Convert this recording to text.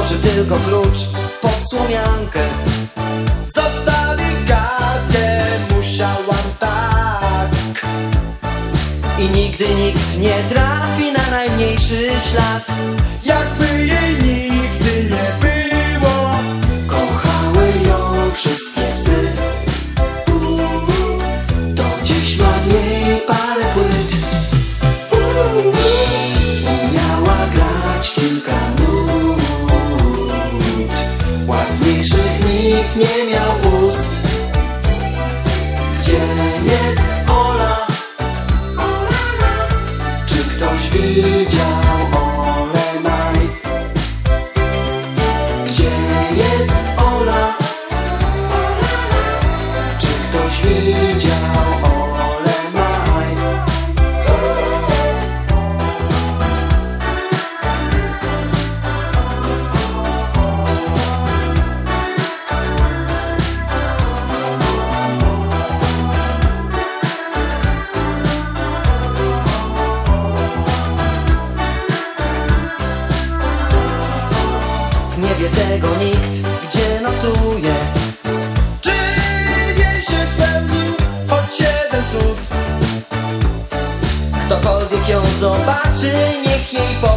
Włoży tylko klucz pod słomiankę, zostawi kartkę, musiałam tak. I nigdy nikt nie trafi na najmniejszy ślad, jakby jej nigdy nie było. Kochały ją wszystkie psy, do dziś mam jej parę płyt. Umiała grać kilka nut, ładniejszych nikt nie miał ust. Gdzie jest Ola? Czy ktoś widział Olę Maj? Gdzie jest Ola? Czy ktoś widział Olę Maj? Nie wie tego nikt, gdzie nocuje, czy jej się spełnił choć jeden cud. Ktokolwiek ją zobaczy, niech jej powie: